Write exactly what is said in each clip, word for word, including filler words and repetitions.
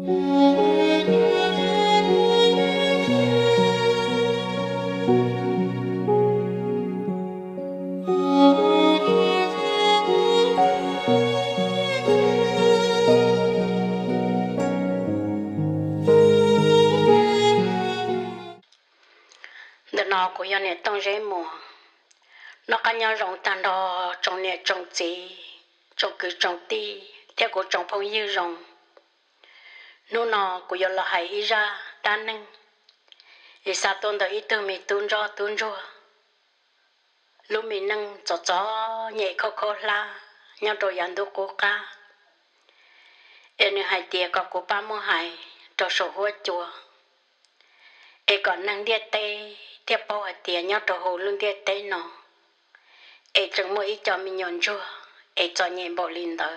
đợt nào cũng giờ này tông rễ mùa nó cá nhau rong tan đó trồng nè trồng gì trồng cứ trồng ti theo của trồng phong như rong nó nó cũng giờ là hay ra đan nưng ý sao tôn đó ý từ mình tuôn ra tuôn ra lúc mình nâng cho cho nhẹ khó khó la nhau rồi ăn đồ cố ca em hay tiệt có của ba mua hay cho số hoa chùa em còn nâng điệt tê theo bao hạt tiệt nhau cho hồ luôn điệt tê nó em chẳng mua ý cho mình nhon chua em cho nhẹ bộ linh đời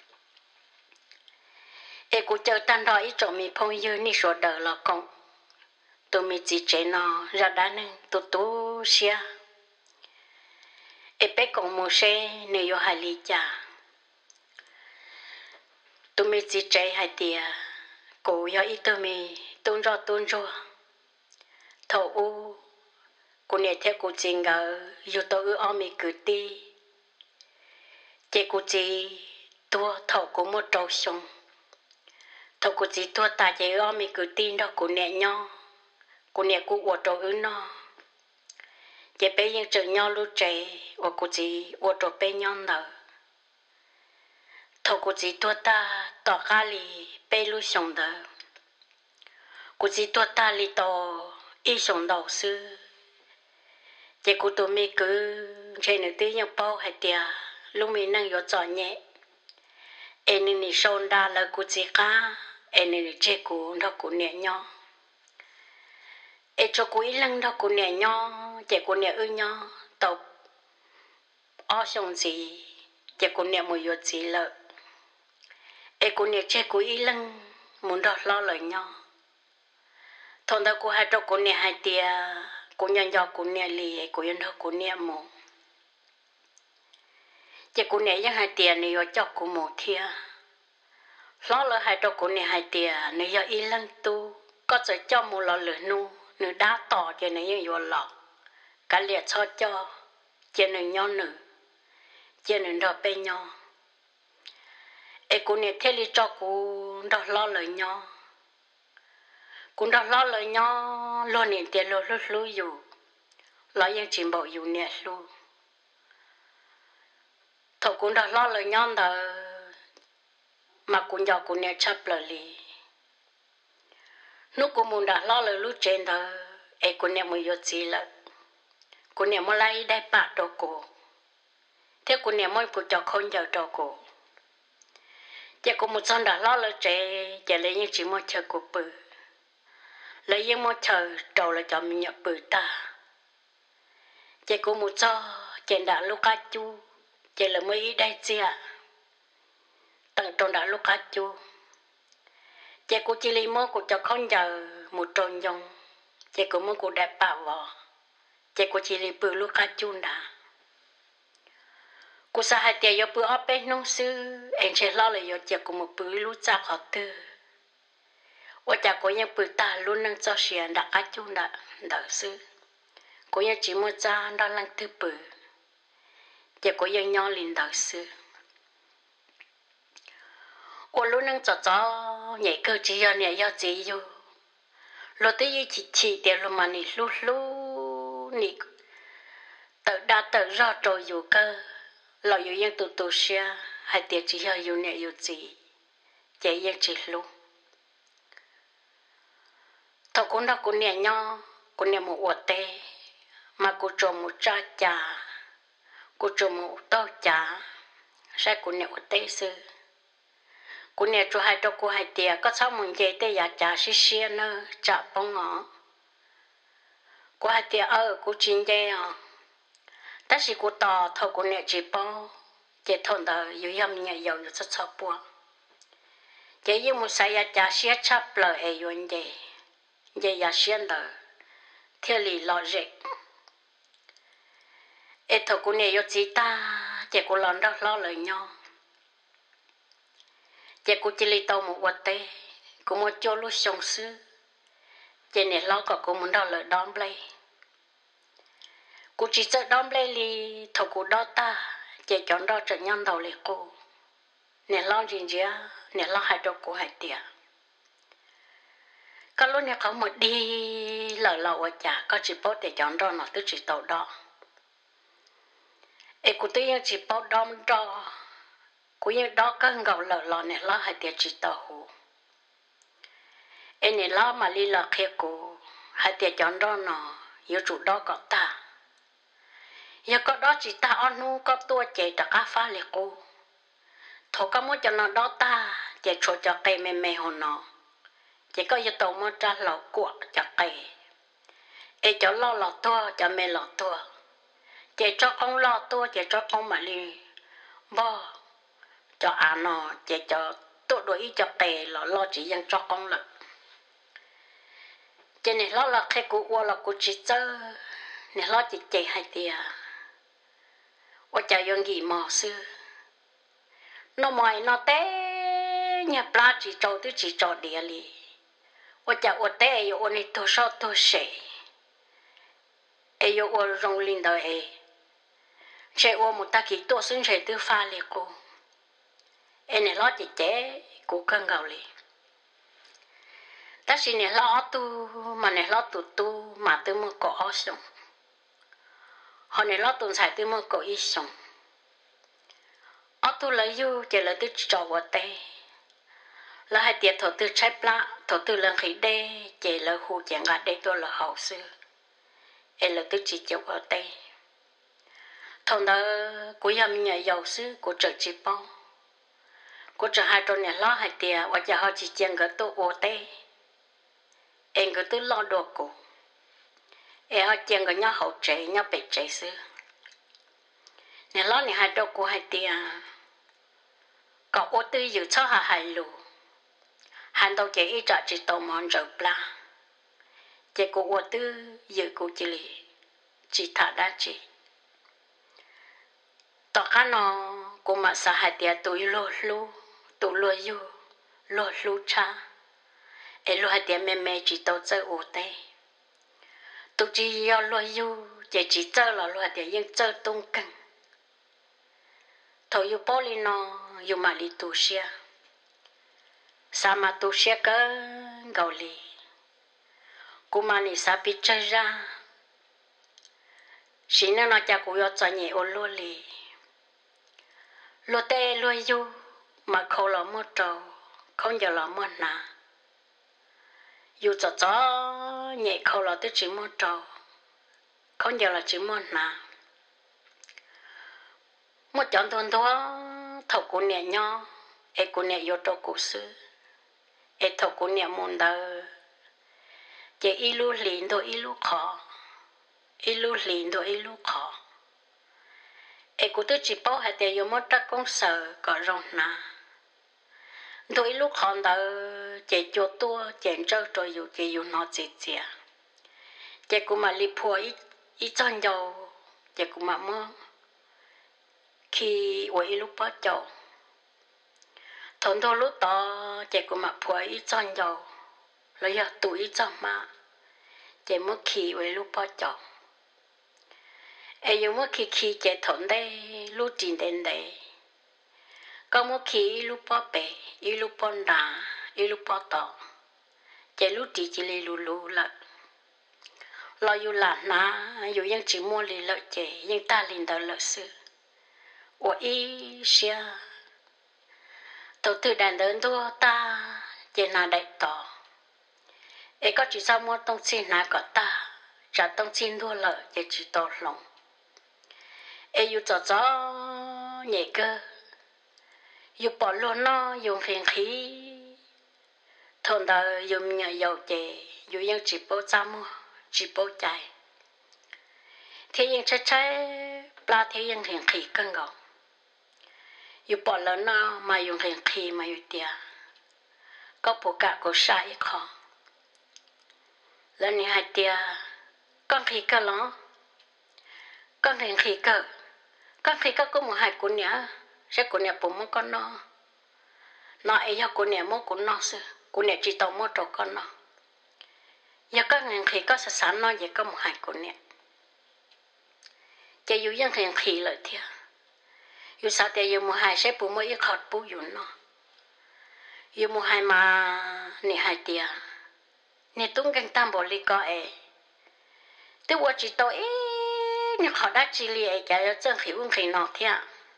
em cũng chờ tan đó ý cho mình phong như ni số đời là con tụi mình chỉ chế nó ra đá nưng tụt tụt xia em bé còn mua xe nếu yêu hai lý cha tụi mình chỉ chế hai tia cố yêu ý tụi mình tuôn ra tuôn ra thầu u cô này theo cô chị ngờ yêu tôi ư om mình cứ đi chị cô chị tua thầu của một trâu sông thầu cô chị tua ta chị om mình cứ tin đó cô này nhau cô này cô ở trâu ư nó chị bé yên chừng nhau lúc trẻ và cô chị ở trâu bé nhau nở thầu cô chị tua ta tỏ cá lì bé lúc sông đó cô chị tua ta lì tỏ ít sông đầu sư chị cô tụi mình cứ trên nước tí nhau bao hay tiệt lúc mình năng có trò nhẹ em nên đi sông đa là cô chị cá em nên đi chơi cô đó cô nhẹ nhau em cho cô ý lăng đó cô nhẹ nhau chị cô nhẹ ư nhau tộc ở sông gì chị cô nhẹ một chút gì lợ em cô nhẹ chơi cô ý lăng muốn đọt lo lời nhau thằng đó cô hai trâu cô nhẹ hai tiệt cô nhận do cô nhẹ lì cô nhận đó cô nhẹ một chị cô nhẹ những hai tiệt này ở cho cô một thia lo là hai trâu cô nhẹ hai tiệt này do ý lăng tu có thể cho một lọ lửa nu nữ đá tỏ cho này như vậy lọ cả liệt cho cho cho nữ nhau nữ cho nữ đó bên nhau em cô nhẹ thế li cho cô đó lo lời nhau cũng đó lo lời nhau lo niệm tiền lo lúc lúc dù lo những chuyện bộ dù nhẹ luôn thầu cũng đó lo lời nhau đó mà cũng do cũng nhẹ chấp lời li lúc cũng muốn đã lo lời lúc trên đó em cũng nhẹ mới vô gì là cũng nhẹ mới lấy đây bạc đồ cổ thế cũng nhẹ mới cũng cho không giờ đồ cổ chị cũng một son đã lo lời trẻ chị lấy những chuyện mới chờ của bự lấy những mới chờ đầu là cho mình nhập bự ta chị cũng một cho chị đã lúc cá chu chị là mới ý đây chị ạ tận trong đã lúc cá chu chị cũng chỉ lấy mốt của cho không giờ một tròn dòng chị cũng muốn của đẹp bảo vợ chị cũng chỉ lấy bự lúc cá chu đã cô sa hai tiền yo bự ở bên nông sư em sẽ lo là yo chị cũng một bự lúc cha họ tư và cha có những bự ta luôn năng cho xuyên đã cá chu đã đỡ sư có những chỉ một cha đó là thứ bự chị có những nhau liền đỡ sư ô lúc năng cho cho nhảy cơ chỉ yo nhảy yo chỉ yo lúc tới như chỉ chỉ tiền lúc mà nị lúc lúc nị tự đã tự ra rồi yo cơ lo yo những tụ tụ xia hay tiền chỉ yo yo nhảy yo chỉ chị những chỉ lúc thầu cũng đã cũng nhảy nhau cũng nhảy một ô tê mà cô trồng một cha trà cô trồng một tao trà sẽ cũng nhảy một tê sư cô nhảy cho hai trâu cô hai tia có sao mình dễ tê giả trà xí xí nữa trà bông ngõ cô hai tia ở cô chín dê à ta chỉ cô tò thầu cô nhảy chỉ bao chỉ thôn đó yêu yếm nhảy yêu rất sắp bùa chỉ yêu một sai giả trà xí chắp lời ấy yếm dê dê giả xí nữa theo lý lo dễ ê thầu cô nhảy yêu chỉ ta chỉ cô lần đó lo lời nhau chị cô chỉ lấy tàu một vật tê cũng một chỗ lúc sống sư cho nên lo có cũng muốn đào lợi đón play cô chỉ sợ đón play li thầu cô đó ta chỉ chọn đó trở nhân đầu li cô nên lo gì chứ nên lo hai đứa cô hai tiệt cái lúc này có một đi lỡ lỡ ở nhà có chỉ bảo để chọn đó nó tôi chỉ tàu đó ấy cô tôi chỉ bảo đom đó cô yên đó có ngầu lỡ lỡ này lo hai tiệt chỉ tàu hồ ấy này lo mà li lỡ kia cô hai tiệt chọn đó nó yêu chủ đó có ta giờ có đó chỉ ta ăn nu có tua chạy ta cá phá liệt cô thôi có muốn cho nó đó ta chạy cho cho cây mê mê hồ nó chỉ có yêu tàu muốn trả lẩu cuộn cho cây ấy cho lo lọ tua cho mê lọ tua chỉ cho con lo tua chỉ cho con mà đi bo cho ăn nó chỉ cho tôi đuổi cho cây lo lo chỉ dành cho con lợn cho nên lo là khi cụ qua là cụ chỉ chơi nên lo chỉ chạy hai tia và chạy yon gì mò xưa nó mày nó té nhà pla chỉ trâu tôi chỉ trâu địa li và chạy ở té yo anh tôi sao tôi sẽ ai yo ở rong linh đời ai chạy ở một ta kỳ tôi xin chạy tôi pha liệt cô ai này lo chỉ chế cô cân gạo li ta xin này lo tu mà này lo tu tu mà tôi mới có sống họ này lo tuần sai tôi mới có ý sống ở tôi lấy yêu chỉ là tôi trò vào tay là hai tiệt thổ tôi trái pla thổ tôi lần khí đê chỉ là khu chẳng gạt đây tôi là hậu sư em là tôi chỉ chịu vào tay thằng đó của em nhà giàu sư của trợ chỉ bao của trợ hai trâu này lo hai tiệt và giờ họ chỉ chẳng gạt tôi vào tay em cứ tôi lo đồ cổ em họ chẳng gạt nhau hậu trẻ nhau bể trẻ sư này lo này hai trâu của hai tiệt cậu ô tư dự cho hà hải lù hắn đâu chỉ ít trả chỉ tàu mòn rồi pla chỉ cô ô tư dự cô chỉ lì chỉ thả đá chỉ tao khá nó cô mà sa hai tia tụi lô lô tụi lô yu lô lô cha ấy lô hai tia mẹ mẹ chỉ tàu chơi ô tê tụi chỉ yêu lô yu chỉ chỉ chơi là lô hai tia nhưng chơi tung căng thôi yu bỏ đi nó yu mà đi tu xia sa mà tu xia cơ gạo lì cô mà đi sa bị chơi ra xin nó cha cô yo cho nhẹ ô lô lì lô tê lô yu mà khâu lò mua trâu không giờ lò mua nà yu cho cho nhẹ khâu lò tới chỉ mua trâu không giờ là chỉ mua nà một chọn tuần đó thầu cô nhẹ nho ai cô nhẹ vô trâu cổ sư ai thầu cô nhẹ môn đời chỉ ilu liền thôi ilu khó ilu liền thôi ilu khó ai cô tôi chỉ bảo hai tiền vô mất trắc công sở có rong nà thôi ilu khó đời chỉ cho tua chỉ cho rồi dù chỉ dù nó chỉ chỉ chỉ cô mà li phua ít ít chọn dầu chỉ cô mà mơ khi ở ilu bắt dầu thôn thôn lúc đó chỉ cô mà phua ít chọn dầu lấy giờ tuổi ít chọn mà chỉ mất khi ở ilu bắt dầu ai dùng mất khi khi chỉ thôn đây lúc chín đến đây có mất khi lúc bắt bể lúc bắt đá lúc bắt tỏ chỉ lúc chỉ chỉ lấy lù lù là lo yêu là na yêu những chỉ mua lì lợi chỉ những ta linh đạo lợi sư ở ý xia đầu tư đàn đơn đua ta chỉ là đại tỏ ấy có chỉ sao mua tông xin nào có ta trả tông xin đua lợi chỉ chỉ tỏ lòng ấy yêu cho cho nhẹ cơ yêu bỏ luôn nó dùng phiền khí thôn đời dùng nhà giàu chỉ yêu những chỉ bao cha mua chỉ bao chạy thế nhưng trái trái la thế nhưng hiền khí cân gạo yêu bỏ lớn nó mà dùng hiền khí mà yêu tiền có bộ cả có sai khó lần này hai tiền con khí cơ nó con hiền khí cơ con khí cơ có một hai cuốn nhá sẽ cuốn nhá bốn món con nó nó ấy cho cuốn nhá một cuốn nó xưa cô nè chỉ tao mua trâu con nó giờ có ngàn khi có sẵn sẵn nó giờ có một hai cô nè chỉ yêu những ngàn khi lợi thiệt yêu sao thì yêu một hai sẽ bù mỗi ít hot bù yêu nó yêu một hai mà nè hai tia nè tung canh tam bộ li có ấy tôi qua chỉ tao ấy nè họ đã chỉ li ấy cái chân khi uống khi nọ thiệt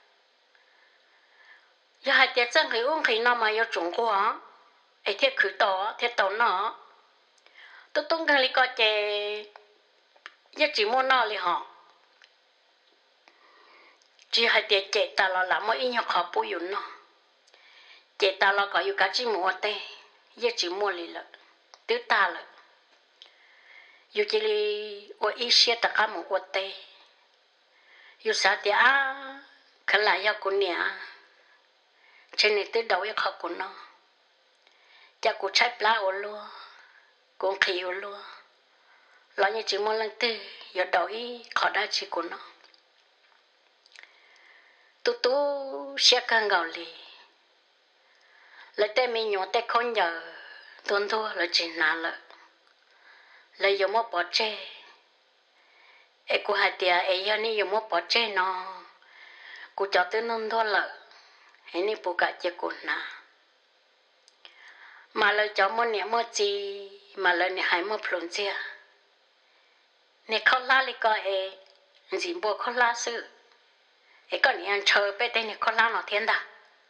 giờ hai tia chân khi uống khi nọ mà yêu Trung Quốc ấy thiệt khử tao thiệt tao nó tôi tung canh li có chế giờ chỉ mua nó li họ chỉ hai tia chế ta là làm mỗi ít nhóc họ bù yêu nó chế ta là có yêu cả chỉ mua tê giờ chỉ mua li lợ tứ ta lợ yêu chỉ li ở ít xe ta cả mua tê yêu sao thì à khá là yêu cô nè trên này tứ đầu yêu khó cô nó cha cô trái lá ở luôn cô khí ở luôn lo như chỉ mua lần tư yêu đầu ý khó đa chỉ cô nó tu tu xe càng gạo lì lấy tay mình nhổ tay con nhờ tuân thua là chỉ nà lợ lấy dùng một bỏ chê ấy cô hai tia ấy giờ ní dùng một bỏ chê nó cô cho tới nông thua lợ ấy ní bù cả chia cô nà mà lời cho một niệm một gì mà lời này hay một phun chia nè khó lá li coi ấy gì bùa khó lá sự ấy còn nhà chờ bên đây nè khó lá nó thiên đà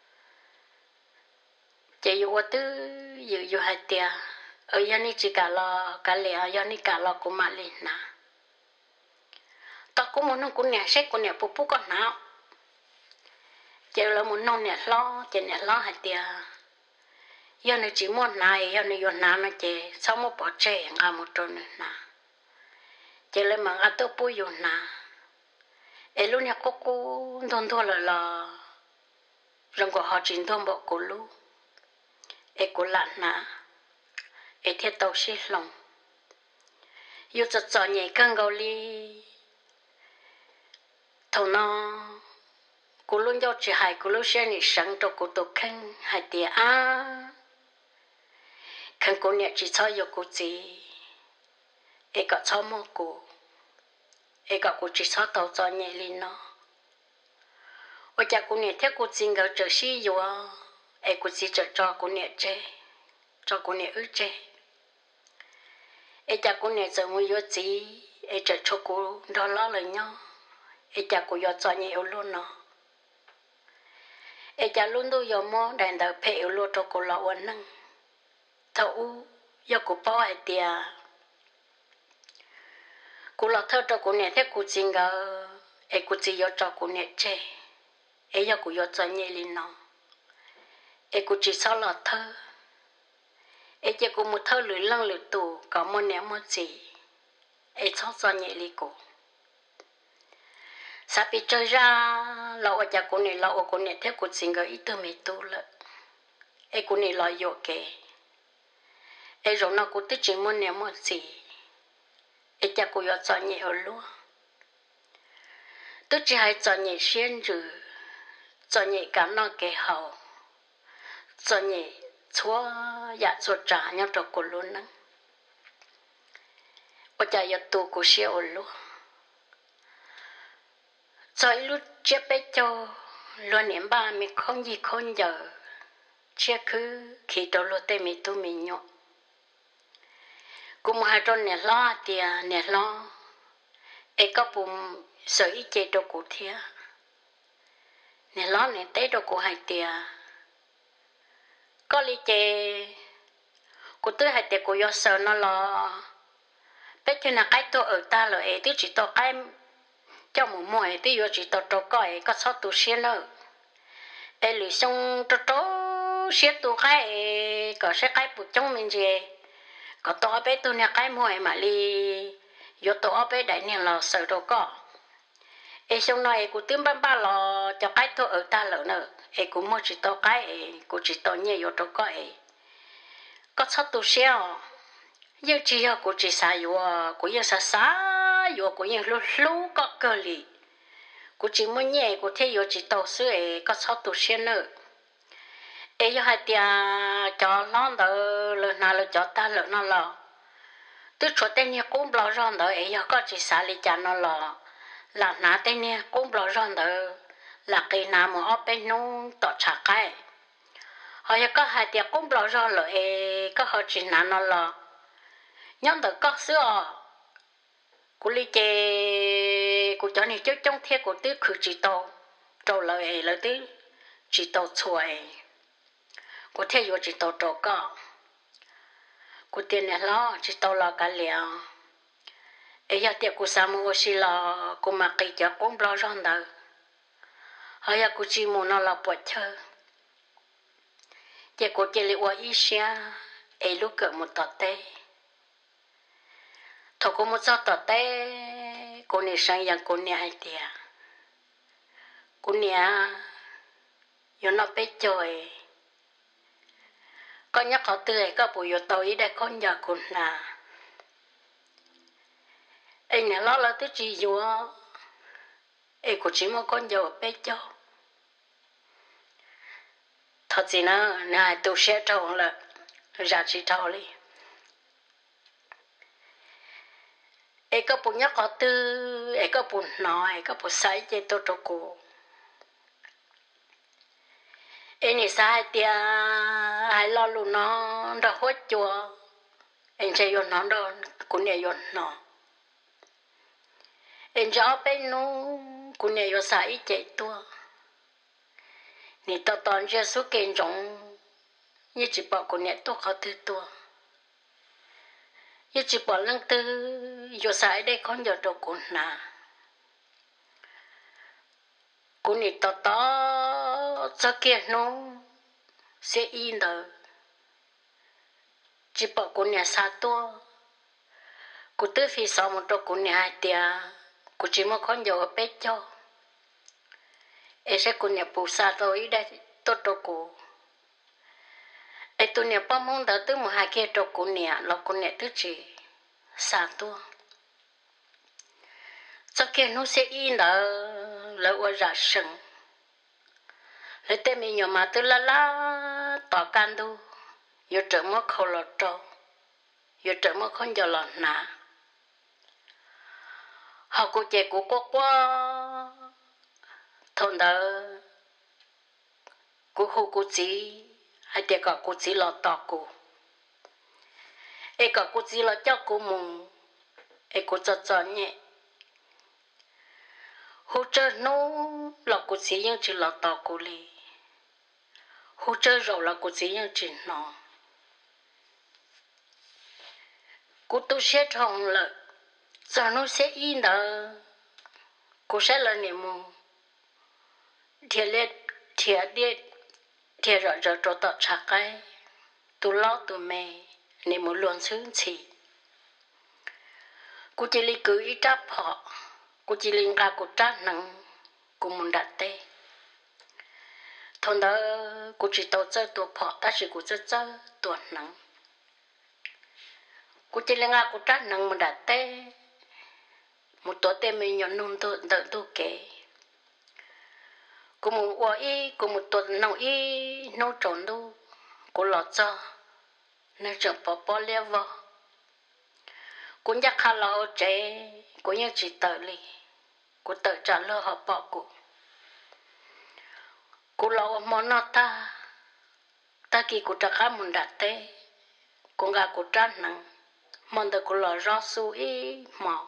chỉ yêu tư yêu yêu hai tia ở nhà ní chỉ cả lo cả lẽ nhà ní cả lo cũng mà lên nà tao cũng muốn nó cũng nhẹ xét cũng nhẹ bút bút con nào chỉ là muốn nó nhẹ lo chỉ nhẹ lo hai tia giờ này chỉ muốn này giờ này yon nào nó chỉ sau một bỏ trẻ ngà một tròn này nà chỉ là mà ăn tôi bui yon nà ấy lúc nhà cô cô thôn thôn là là rằng có họ chính thôn bộ cô lu ấy cô lặn nà ấy thiết tàu xí lòng yêu chợt chợt nhảy căng gầu li thầu nó cô luôn cho chị hai cô lúc xe này sáng cho cô tổ khăn hai tia à khăn cô nhẹ chỉ cho yêu cô gì ấy có cho mua cô ấy có cô chỉ cho tàu cho nhẹ lên nó ở nhà cô nhẹ theo cô xin gạo trở xí yêu ấy cô chỉ cho cho cô nhẹ chơi cho cô nhẹ ư chơi ấy cha cô nhẹ giờ mua yêu gì ấy chờ cho cô đó lo lời nhau ấy cha cô yêu cho nhẹ yêu luôn nó ấy cha luôn tôi yêu mua đàn đầu phê yêu luôn cho cô lo ổn nâng thấu yêu cô bao ai tia cô lo thơ cho cô nhẹ theo cô xin gạo ấy cô chỉ yêu cho cô nhẹ chơi ấy yêu cô yêu cho nhẹ lên nó ấy cô chỉ sao lo thơ ấy chỉ có một thơ lưỡi lăng lưỡi tù có một nẻo một gì ấy cho cho nhẹ li cô sao bị chơi ra lâu ở nhà cô này lâu ở cô này theo cô xin gửi ít từ mấy tu lợ ấy cô này lo vô kề ấy rồi nó cô tự chỉ một nẻo một gì ấy cha cô yêu cho nhẹ ở luôn tôi chỉ hay cho nhẹ xuyên rồi cho nhẹ cả nó kề hậu cho nhẹ chúa dạ chúa trả nhau cho cô luôn nè, ở nhà yêu tu cô siêu luôn, rồi lúc chia bé cho luôn niệm ba mình không gì không giờ, chia cứ khi đó lúc tây mình tu mình nhọ, cũng hai trong nè lo tiền nè lo, ấy có bùn sợi ít chế đồ cụ thiệt, nè lo nè tết đồ cụ hai tiền. Có lý chế cô tôi hay để cô yêu sợ nó lo bé cho là cái tôi ở ta rồi ấy tôi chỉ tôi cái cho một mùa tôi yêu chỉ tôi tôi coi có sao tôi xé nữa ấy lì xong tôi tôi xé tôi cái có sẽ cái bút trong mình gì có tôi bé tôi là cái mùa mà lì yêu tôi bé đại niên là sợ tôi có ấy xong này cô tìm ba ba lo cho cái tôi ở ta rồi nữa ấy cũng mua chỉ tao cái ấy cũng chỉ tao nhẹ vô tao cái ấy có sao tôi xéo giờ chỉ là cũng chỉ xài vô cũng giờ xài xài vô cũng giờ lúc lúc có cơ li cũng chỉ mua nhẹ cũng thấy vô chỉ tao sữa ấy có sao tôi xéo nữa ấy giờ hai tia cho nó đỡ nào là cho ta lỡ nó lò tôi cho tên nhà cũng lo rong đó ấy có chỉ xả đi cho nó lò là nã tên nhà cũng lo rong đó là cái nào mà ở bên nông tọt chả cái họ có hai tiệc cũng lo rong rồi ấy có họ chỉ nã nó lò nhóm đó có xưa cô lý chế cô cho nên cho trong thiết của tôi khử chỉ tàu tàu lời lời tôi chỉ tàu xuôi cô theo vô chỉ tàu trâu có cô tiền này lo chỉ tàu lo cả liều ấy giờ tiệc cô sao mua xí lo cô mặc cái cho cũng lo rong đâu hay là cô chỉ muốn nó là bớt chơi tiệc cô chỉ lấy qua ít xíu ấy lúc cỡ một tọt tê thôi cô một tọt tọt tê cô này sang yang cô này ai tiệt cô này yo nó bé chơi con nhắc họ tươi có bùi yo tối để con giờ cô nà anh này lo là tới chỉ yo ấy cô chỉ một con giờ bé chơi thật gì nữa này tôi sẽ trồng là ra chỉ trồng đi ấy có bùi nhắc họ tươi ấy có bùi nói có bùi say chơi tôi cho cô anh ấy sai tia ai lo luôn nó đã hốt chùa anh sẽ yon nó đó cũng nhớ yon nó anh cho bên nó cũng nhớ yon sai chết tua nị tao toàn cho số kinh trọng như chỉ bảo cũng nhớ tua khó thứ tua như chỉ bảo lăng tư yon sai đây con giờ đâu cũng nà cũng nị tao tao cho kia nó sẽ in đó chỉ bảo cô nhà xa tua cô tới phía sau một chỗ cô nhà hai tia cô chỉ một con dầu ở bên cho ấy sẽ cô nhà bù xa rồi đây tốt cho cô ấy tôi nhà bao mong đỡ tới một hai kia cho cô nhà là cô nhà thứ chỉ xa tua cho kia nó sẽ in đó là ở ra sừng lấy tên mình nhỏ mà tôi la la tỏ can đâu yo trở mất khâu lọt trâu yo trở mất con giờ lọt nà họ cô trẻ của cô quá thôn đó cô hô cô chỉ hay để cả cô chỉ lọt tỏ cô ấy cả cô chỉ lọt cho cô mùng ấy cô cho cho nhẹ hỗ trợ nó là cô chỉ những chỉ lọt tỏ cô li hỗ trợ rồi là cô chỉ những chỉ nó cô tôi sẽ trồng là giờ nó sẽ in đó cô sẽ là niềm mong thiệt liệt thiệt liệt thiệt rõ rõ rõ tọt chặt cái tôi lo tôi mẹ niềm mong luôn sướng chỉ cô chỉ lấy cứ ít đáp họ cô chỉ lấy ra cô trát nặng cô muốn đặt tê thôn đó cô chỉ tao chơi tuổi họ ta chỉ cô chơi chơi tuổi nặng cô chỉ lấy ra cô trát nặng muốn đặt tê một tổ tên mình nhận nôn tôi đợi tôi kể cô một quả y cô một tổ nấu y nấu trộn đâu cô lọt cho nên chẳng bỏ bỏ leo vào cô nhắc khá lo chế cô nhắc chỉ tự li cô tự trả lời họ bỏ cô cô lo món nó ta ta kỳ cô trả khá muốn đặt tê cô ngã cô trả nặng món đó cô lo rõ su y mỏ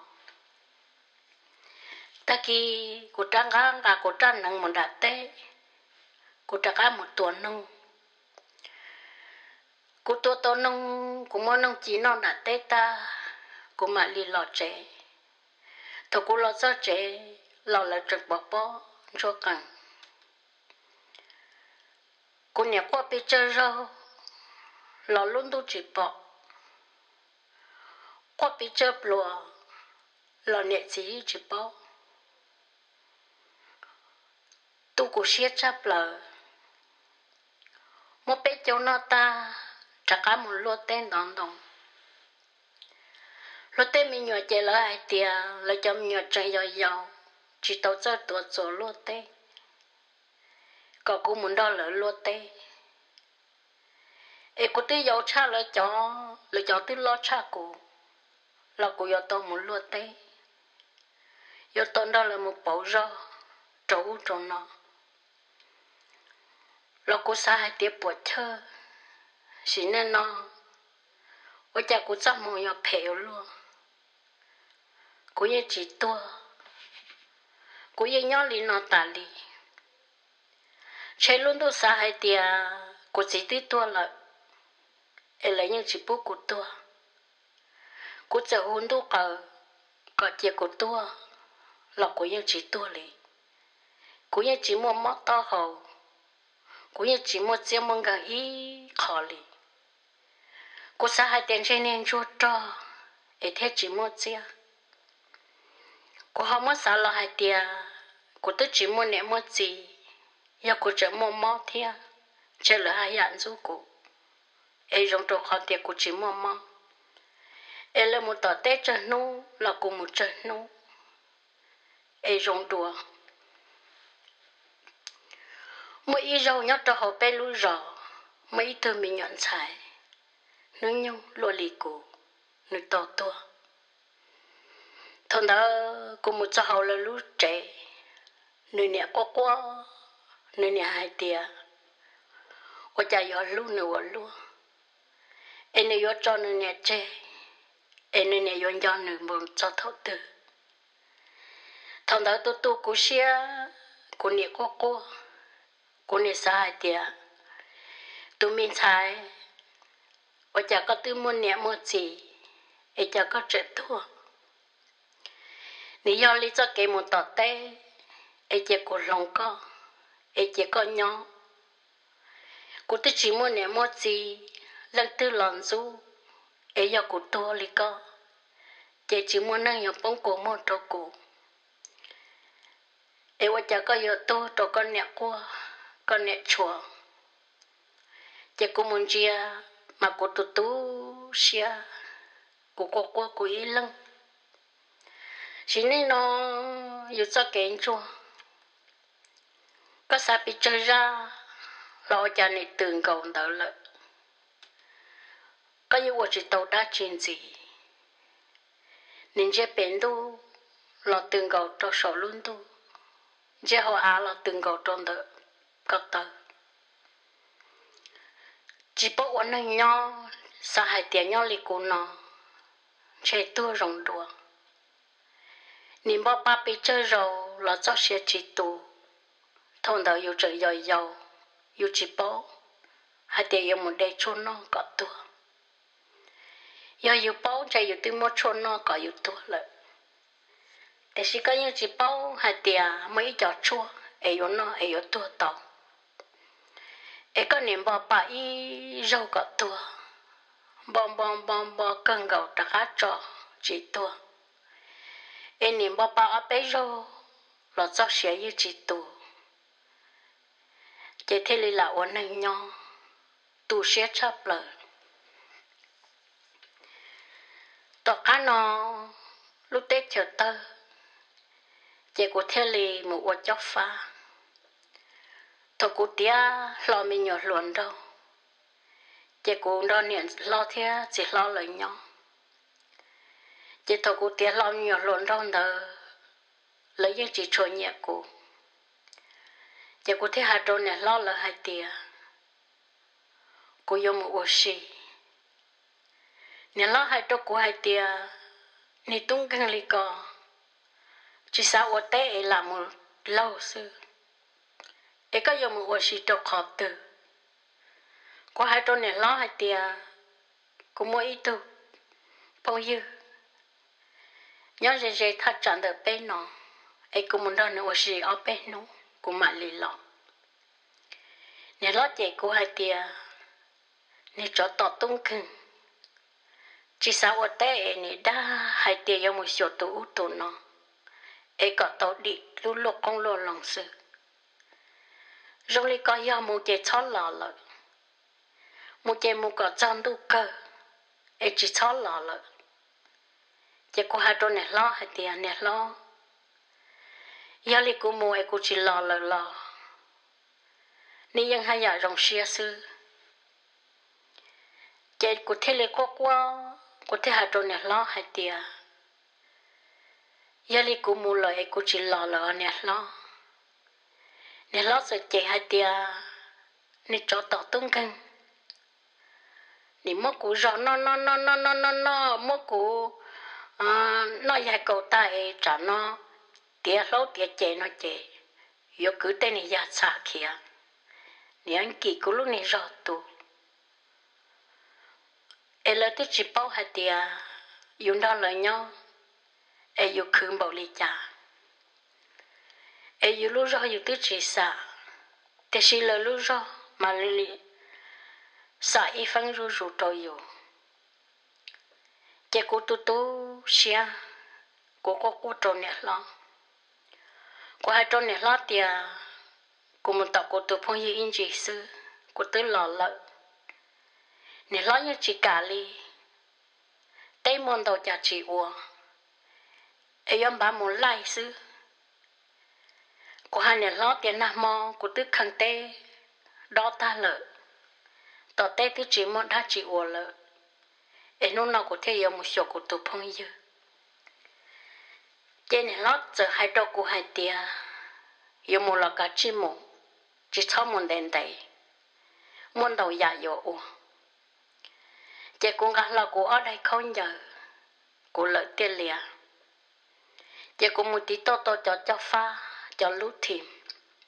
ta kỳ cô trang ngang cả cô trang nâng một đợt tê cô trang cả một tuần nông cô tua tua nông cô muốn nông chỉ non đợt tê ta cô mà đi lọt chế thôi cô lọt cho chế lọt là trực bỏ bỏ cho cần cô nhà qua bị chơi rau lọt luôn tu chỉ bỏ qua bị chơi lùa lọt nhẹ chỉ chỉ bỏ tu cũng siết chắp lờ một bé cháu nó ta chắc cả một lúa tên đòn đòn lúa tên mình nhỏ chạy lại ai tia lại cho mình nhỏ chạy giàu giàu chỉ tao cho tuổi số lúa tên có cũng muốn đo lỡ lúa tên ê cô tí dấu cha là cho là cho tí lo cha cô là cô yo to muốn luôn tê yo to đó là một bảo rơ trấu trong nó là cô sa hai tiệp bột thơ xin nên nó ở cha cô chắc muốn yo phèo luôn cô ye chỉ tua cô ye nhỏ lì nó tà lì chơi luôn đâu sa hai tiệp cô chỉ tí tua là ê lấy những chỉ bút của tua cô chờ hôn đâu cả cả chiếc của tua là cô ye chỉ tua lì cô ye chỉ mua mót to hầu cô ye chỉ mua chiếc mông gà ý khó lì cô sa hai tiền chơi nên chua cho ê thế chỉ mua chiếc cô không mua sao là hai tiền cô tức chỉ mua nệm mua gì giờ cô chỉ mua mót thia chơi là hai dạng giúp cô ê trong trò khó tiền cô chỉ mua mót ê là một tờ tết chân nô là cô một chân nô ê trong đùa mỗi ý rau nhóc cho họ bé lú rò mấy thứ mình nhận xài nó nhung lùa lì cổ nó to to thằng đó cô một cho họ là lú trẻ nơi nè quá quá nơi nè hai tia ở cha gió lú nữa lú em này gió cho nơi nè trẻ em nơi nè gió gió nữa muốn cho thấu từ thằng đó tôi tôi cố xia cô nè quá quá cô nè sai tia tụi mình sai ở cha có tư muốn nè muốn gì ở cha có trẻ thua nếu do lý do cái một tờ tê ở cha có lòng co ở cha có nhỏ cô tự chỉ muốn nè muốn gì lần tư lần du ở giờ cô to lý co cha chỉ muốn năng nhập bóng cổ một trâu cổ ở cha có giờ to trâu con nè qua con nè chùa cha cô muốn chia mà cô tu tu xia cô cô cô cô ý lăng xin nên nó yêu cho kén chua có sao bị chơi ra lo cho này từng cầu đỡ lợi có yêu chỉ tàu đã chuyện gì nên chế bền tu lo từng cầu cho sổ luôn tu chế họ á lo từng cầu trong đỡ các tờ chỉ bảo ổn nó nhỏ sao hai tiền nhỏ lì cô nó chơi tua rồng đùa niệm bao ba bị chơi rồi là cho xe chỉ tu thằng đó yêu chơi giỏi giàu yêu chỉ bảo hai tiền yêu một day chôn nó có tua yêu yêu bảo chơi yêu tìm một chôn nó có yêu tua lại để chỉ có yêu chỉ bảo hai tiền mấy giọt chua yêu nó yêu tua tàu ấy có niệm bao ba y rau có tua bom bom bom bom cân gạo đặc hát trò chỉ tua em niệm bao bao ở bên rồi là cho xe như chỉ tu chỉ thế là ổn định nhau tu xe chấp lời tao cá nó lúc tết chờ tơ chỉ có thế là một quả chóc pha thằng cụ tia lo mình nhỏ luôn đâu chỉ có đó niệm lo thế chỉ lo lời nhau chỉ thằng cụ tia lo nhỏ luôn đâu nữa lấy những chỉ cho nhẹ cô chỉ có thể hai trâu này lo là hai tia cô dùng một ô xì nè lo hai trâu của hai tia nè tung căng lì cò chỉ sao ô té làm một lâu xưa ấy có dùng một ô xì trâu khó từ có hai trâu này lo hai tia cô mua ít tu bao nhiêu nhớ dễ dễ thắt chặt được bên nó ấy cô muốn đó nữa gì ở bên nó cô mà lì lọ nè lót chạy cô hai tia nè cho tọt tung cưng chỉ sao ở té nè đã hai tia giống một số tụ tụ nó ấy có tàu đi lúc lúc con lo lòng sự rồi có yêu một cái chó lò lợ một cái một cái chân đu cơ ấy chỉ chó lò lợ chỉ cô hai trâu nè lo hai tia nè lo giờ li cô mua cô chỉ lo lo lo niยังให้ยารงเชียซื้อ chế cụ thể là quá quá cụ thể hai trâu nè lo hai tia giờ li cụ mua lời cụ chỉ lo lo nè lo nè lo rồi chế hai tia nè cho tao tung cân nè mất cụ rõ nó nó nó nó nó nó nó mất cụ à nó dài cầu tay trả nó tia lâu tia chế nó chế giờ cứ tên này giá xa kia nè anh kỳ cụ lúc này rõ tu em là tôi chỉ bảo hai tia dùng đó lời nhau em dùng khương bảo lý cha em dùng lúc rõ dùng tôi chỉ xa thế chỉ là lúc rõ mà lý xa y phân ru ru trôi dùng chế cô tu tu xia cô có cô trôi nè lo cô hai trôi nè lo tia cô muốn tập cô tu phong như in chỉ sư cô tới lò lợ nè lo như chỉ cả li tây môn đầu chả chỉ uo ấy ông bà muốn lại sư cô hai nè lo tiền nam mò cô tức khăng tê đó ta lợ tỏ tê tức chỉ muốn đã chỉ uo lợ ấy nó nào có thể yêu một số cô tu phong như trên nè lo giờ hai đầu cô hai tia yêu một là cả chỉ một chỉ sau một đèn đầy muốn đầu già yêu uo chị cũng gặp là cô ở đây không giờ cô lợi tiền liền chị cũng một tí to to cho cho pha cho lú thìm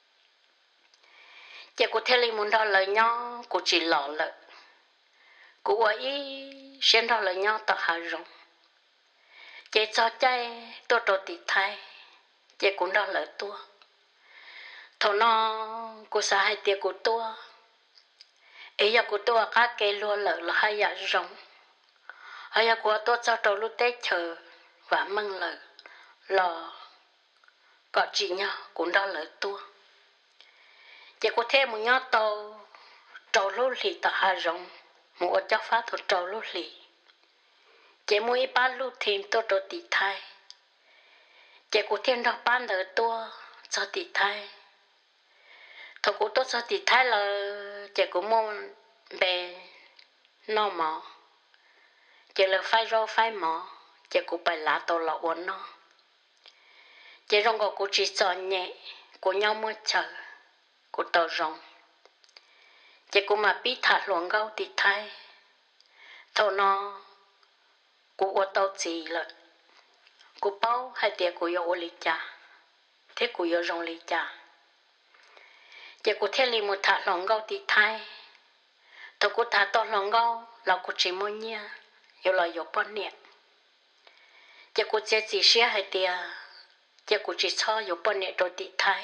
chị cũng theo lý muốn đó lời nhau cô chỉ lọ lợi cô ấy xem đó lời nhau tao hà rộng chị cho chạy tôi tôi tí thay chị cũng đó lợi tua thầu nó cô xa hai tiền cô tua ấy giờ cô tua cá kê luôn lợi là hai giờ rộng hay là cô tôi cho trâu lúc tết chờ và mừng lời lò có chị nhau cũng đó lời tua chỉ có thêm một nhát tàu trâu lúc lì ta hà rộng một cháu phát thuộc trâu lúc lì chỉ mỗi ba lúc thêm tôi tôi tỉ thay chỉ có thêm đó ban lời tua cho tỉ thay thôi cô tôi cho tỉ thay là chỉ có mong bè nó mỏ chỉ là phải rau phải mỏ chỉ cũng phải lá to lọ uốn nó chỉ trong có cô chỉ chọn nhẹ cô nhau mua chờ cô tàu rong chỉ cũng mà biết thả luồng gạo thì thay thầu nó cô ở tàu gì là cô bao hai tiệt cô yêu lý cha thế cô yêu rong lý cha chỉ cô theo lý một thả luồng gạo thì thay thầu cô thả to luồng gạo là cô chỉ mua nhia yêu là yêu bao nhiêu chỉ cô chỉ chỉ xia hai tiệt chỉ cô chỉ cho yêu bao nhiêu rồi thì thay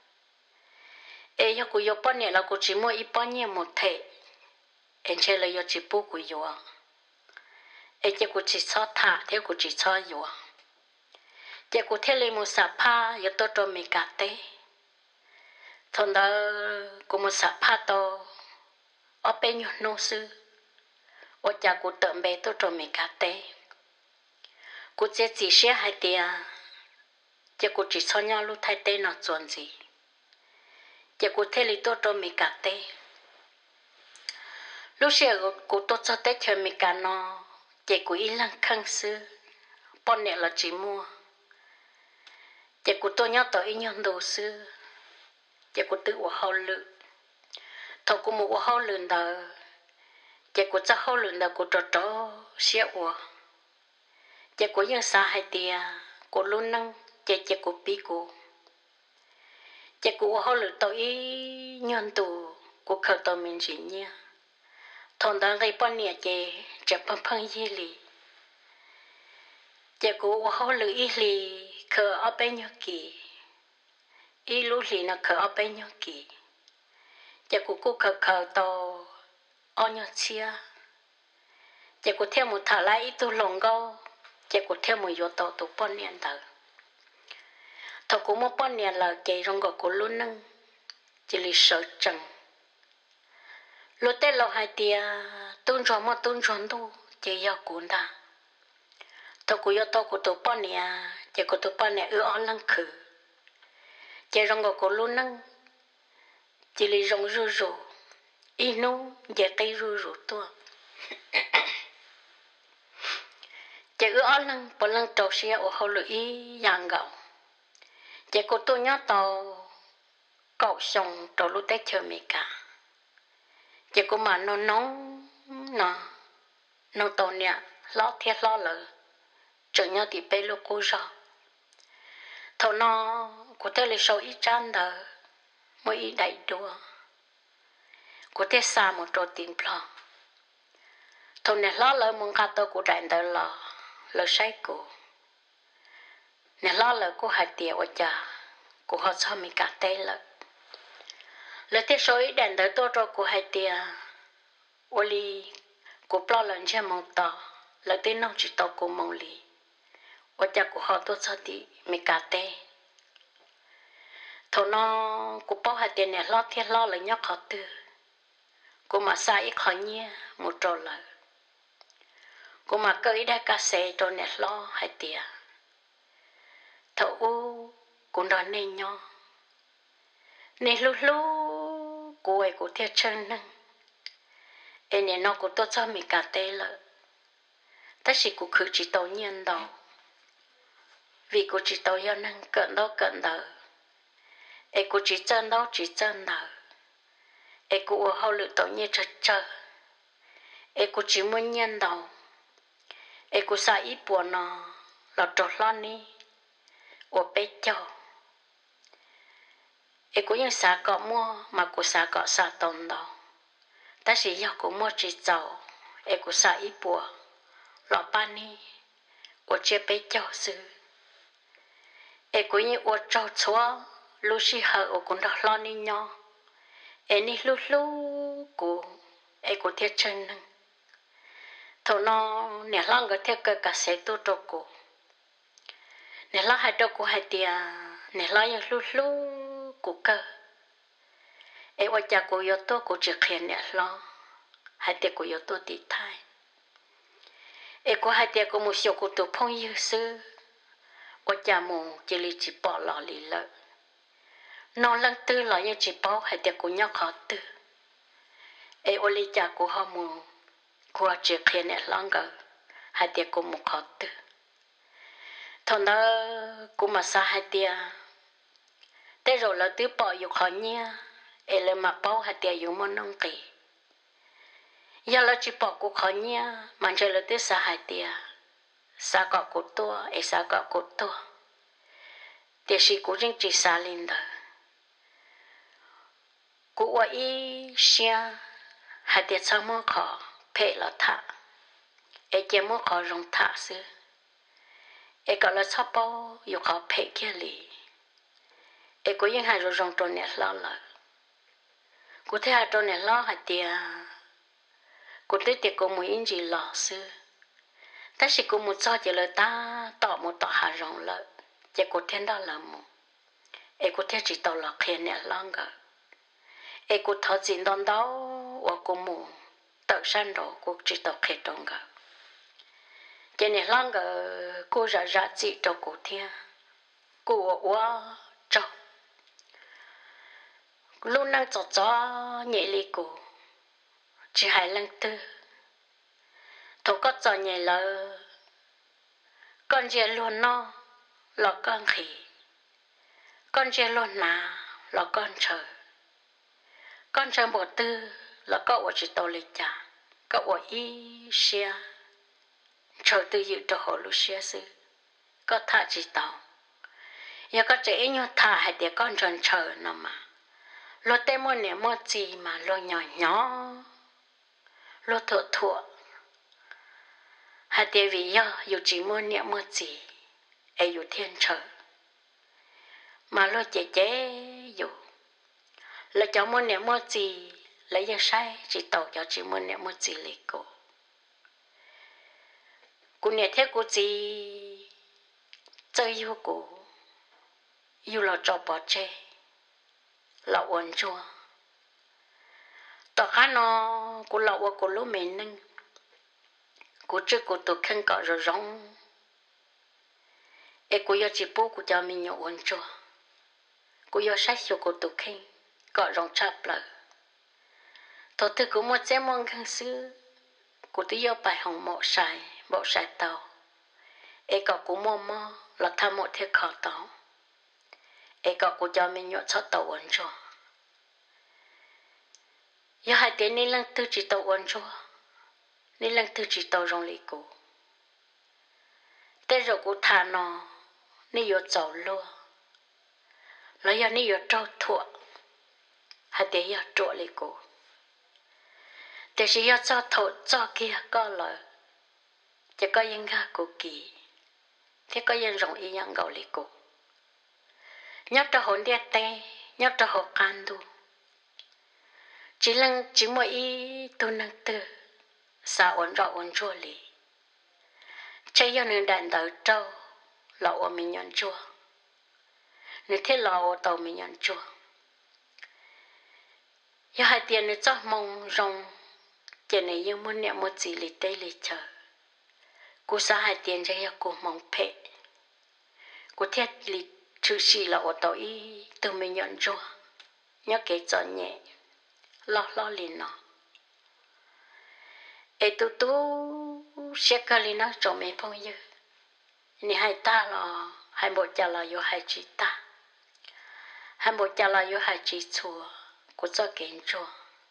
ấy yêu cô yêu bao nhiêu là cô chỉ mua ít bao nhiêu một thể em chơi là yêu chỉ bố cô yêu ấy chỉ cô chỉ cho thả theo cô chỉ cho yêu chỉ cô theo lấy một sạp pa yêu tôi cho mình cả té thằng đó cô một sạp pa to ở bên nhau nô sư ở nhà cô tận bé tôi cho mình cả té cô chỉ chỉ xia hai tiệt chỉ cô chỉ cho nhau lúc thay té nó chuẩn gì chỉ cô theo lấy tôi cho mình cả té lúc xưa cô tôi cho té cho mình cả nó chỉ cô ý lăng khăng sư bọn nè là chỉ mua chỉ cô tôi nhớ tới nhân đồ sư chỉ cô tự của họ lự thầu cô một của họ lự đó chỉ cô cho họ lự đó cô cho cho xia của chỉ cô những xa hai tia cô luôn năng chỉ chỉ cô bí cô chỉ cô họ lự tới nhân đồ cô khởi tới mình chỉ nhia thằng đó cái bọn nè chỉ chỉ bằng bằng gì li chỉ cô họ lự ít li khởi ở bên nhau kỳ ít lúc li nó khởi ở bên nhau kỳ chỉ cô cô khởi khởi to ở nhau chia chỉ cô theo một thằng lại ít tu lòng gâu chỉ cô theo một yếu tố tu bọn nè đó thằng cô một bọn nè là chỉ trong cái cô luôn nâng chỉ li sợ chăng lúc tết lâu hai tia tuôn gió mà tuôn gió tu chỉ yêu cuốn ta tôi cũng yêu tôi cũng tôi bao nhiêu chỉ cũng tôi bao nhiêu ưa ăn lăng khử chỉ trong cái cô luôn nâng chỉ lấy rong rù rù inu chỉ cây rù rù tua ư ở lăng bữa lăng trâu xe ở hậu lưỡi giang gạo chị cô tôi nhớ tàu cậu xong trâu lúc tết chơi mì cả chị cô mà nó nóng nè nó tàu nè lót thiết lót lờ chờ nhau thì bé lúc cô rồi thầu nó cô thấy là sâu ít chán đờ mới ít đầy đua cô thấy xa một trò tiền plong thầu nè lót lờ muốn cắt tao cô đại đờ lò lờ say cô nè lót lờ cô hạt tiệt ở nhà cô họ cho mình cả tay lờ lờ thế sâu ít đèn đờ tôi cho cô hạt tiệt oli cô plong lần chưa mong tao lờ thế nó chỉ tao cô mong li ở nhà cô họ tôi cho thì mình cả tay thầu nó cô bảo hạt tiền này lo thiết lo là nhóc họ tư cô mà sai ít khó nhia một trò lời cô mà cơ ý đã cả xe trò này lo hạt tiền thầu u cô nói nên nhau nên lúc lúc cô ấy cô thiết chân nâng em này nó cô tốt cho mình cả tê lợ tất chỉ cô cứ chỉ tàu nhiên đầu vì cô chỉ tàu yêu nâng cận đâu cận đầu em cô chỉ chân đâu chỉ chân đầu em cô ở hậu lự tàu nhiên chật chật em cô chỉ muốn nhiên đầu em cô xa ít buồn nó là trọt lon đi ở bé cho em cô những xa cọ mua mà cô xa cọ xa tồn đầu ta chỉ do cô mua chỉ giàu em cô xa ít buồn lọ ban đi ở chế bé cho sư em cô những ở trâu chúa lúc xí hở ở cũng đó lon đi nhau em đi lúc lúc cô em cô thiết chân nâng thầu nó nè lăng cái thiết cái cả xe tôi cho cô nè lăng hai cho cô hai tia nè lăng những lúc lúc cô cơ em ở nhà cô yêu tôi cô chỉ khen nè lăng hai tia cô yêu tôi tí thay em cô hai tia cô một số cô tụ phong yêu sư ở nhà mù chỉ li chỉ bỏ lọ li lợ nó lăng tư lọ như chỉ bỏ hai tia cô nhóc khó tư em ở li nhà cô họ mù cô chỉ khen nè lăng gờ hai tia cô một khó tư thằng đó cô mà xa hai tia thế rồi là tứ bỏ dục họ nha em lên mặt bao hai tia dùng món nông kỳ giờ là chỉ bỏ cô khó nha mà giờ là tứ xa hai tia xa cọ cô tua em xa cọ cô tua thì sĩ cô chính chỉ xa lên đó cô ở ý xe hai tia sang món khó phê là thả em chỉ món khó rong thả xưa em gọi là sắp bao dục họ phê kia lì em có những hai rồi rong tròn nè lo là cô thấy hai tròn nè lo hai tia cô thấy tia cô muốn in gì lo xưa ta chỉ cô muốn cho chỉ là ta tỏ một tỏ hà rong lợi chỉ cô thấy đó là một em cô thấy chỉ tỏ là khen nè lo ngờ em cô thọ gì đón đó và cô muốn tự san đồ cô chỉ tỏ khen trong ngờ chỉ nè lo ngờ cô ra ra chỉ cho cô thiên cô ở trong lúc năng cho cho nhẹ lì cô chỉ hai lần tư thổ có cho nhẹ là con dê luôn nó là con khỉ con dê luôn nà là con trời con trời một tư là cậu ở chỉ tàu lịch trả cậu ở y xe trời tư dự cho họ lúc xe sư có thả chỉ tàu giờ có trẻ nhau thả hay để con tròn trời nó mà lo tê mua nè mua gì mà lo nhỏ nhỏ lo thua thua hai để vì do dù chỉ mua nè mua gì ấy dù thiên trời mà lo chế chế dù là cháu mua nè mua gì lấy giờ sai chỉ tàu cháu chỉ mua nè mua gì lấy cô cô nè thế cô gì chơi yêu cô yêu là cho bỏ chê là ổn chua tao khá nó cô là ổn cô lúc mình nâng cô trước cô tụi khen cọ rồi rong ê cô yêu chỉ bố cô cho mình nhiều ổn chua cô yêu sách cho cô tụi khen cọ rong chạp lợ tao từ cô một chế mong khăn sư cô tự yêu bài hồng mộ xài mộ xài tàu e có cú mò mò là tham một thế khó tao e có cú cho mình nhọ cho tàu ổn cho giờ hai tiếng nên lăng tư chỉ tàu ổn cho nên lăng tư chỉ tàu rong lì cú thế rồi cú thà nó nên yo giàu luôn là giờ nên yo trâu thua hai tiếng yo trộn lì cúแต่สิยอดจอโถจอเกียก็เลยจะก็ยังกากูกีที่ก็ยังรองอียังเกาหลีกูnhớ cho hồn địa tê nhớ cho hồn can du chỉ lăng chỉ mỗi ý tu năng tư sao ổn rõ ổn chua lì chơi yêu nên đàn đầu trâu lẩu ở mình nhận chua nếu thế lẩu ở tàu mình nhận chua yêu hai tiền nữa cho mong rong giờ này yêu muốn niệm một gì lì tê lì chờ cô sa hai tiền cho yêu cô mong phê cô thiết lì chữ sĩ là ở tàu ý từ mình nhận chua nhớ kể cho nhẹ lo lo liền nó ê tu tu sẽ cái liền nó cho mình phong như ni hai ta là hai bộ cha là yêu hai chị ta hai bộ cha là yêu hai chị chùa cô cho kiến chùa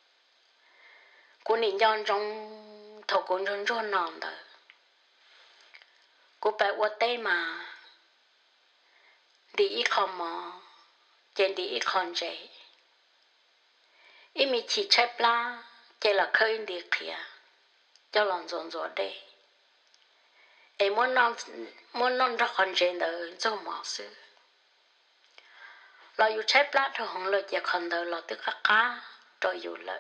cô nhìn nhon trong thầu cô nhon nhon nòng đó cô phải uất tê mà đi ít không mà trên đi ít không vậy ý mi chỉ chạy pla chỉ là khơi đi kia cho lòng rộn rộn đây em muốn non muốn non ra con trên đó cho mỏ sư lo yêu chạy pla thôi không lợi chỉ con đó lo tức cá cá rồi yêu lợi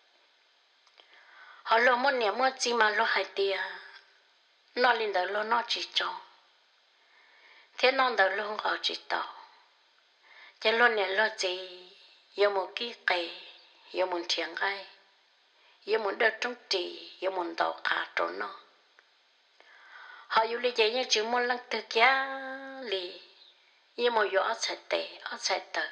họ lo muốn niệm muốn gì mà lo hai tia nó lên đó lo nó chỉ cho thế non đó lo không chỉ tao chỉ lo niệm lo gì yêu một cái cây yêu một thiền gai yêu một đợt trong trì yêu một đầu khá trốn nó họ yêu lý giải như chữ một lần từ kia lì yêu một yêu ở sai tệ ở sai tờ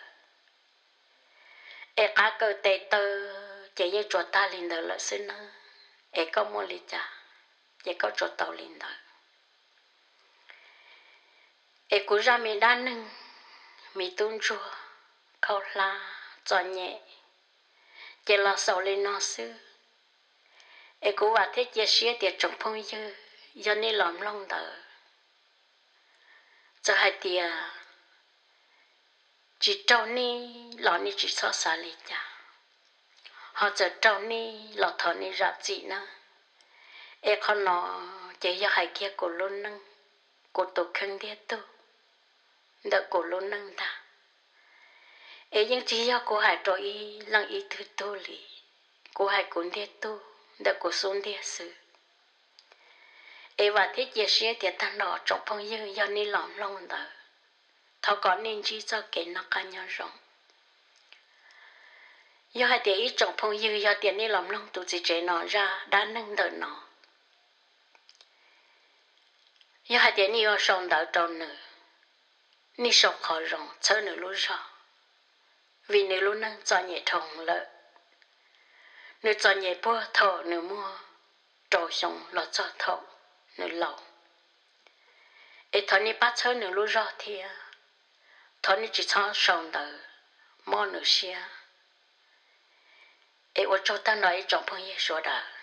e cá cơ tệ tờ chỉ như chuột ta lên đó là xin nó e có một lý cha chỉ có chuột tàu lên đó e cú ra mi đa nưng mi tuôn chua khâu la cho nhẹ chỉ là sầu lên nó xứ em cũngว่าthế chia sẻ để trồng phong dư do nên làm long đỡ cho hai tia chỉ trâu ni lọ ni chỉ so xa lì cha họ giờ trâu ni lọ thọ ni rạp gì nữa em con nó chỉ do hai kia của luôn nâng của tổ khăn đĩa tu đỡ của luôn nâng ta em nhưng chỉ do của hai trò y lăng y thứ tu lì của hai cuốn đĩa tu đã có xuống địa sự, em và thế chia sẻ thì ta nọ trong phong dư do ni lòng lòng đó, thọ có nên chỉ cho cái nó cá nhân rộng, do hai tiền ít trong phong dư do tiền ni lòng lòng tụ chỉ chế nó ra đã nâng đỡ nó, do hai tiền ni ở sông đỡ trong nữa, ni sọc khó rộng chớ nữa luôn rõ, vì nữa luôn nâng cho nhẹ thòng lợi. Nếu cho nhẹ bữa thọ nếu mua trò xong là cho thọ nếu lâu ấy thọ ni bắt chơi nếu lúc rõ thì thọ ni chỉ cho xong đời mò nếu xia ấy ở chỗ ta nói trong phong ye số đó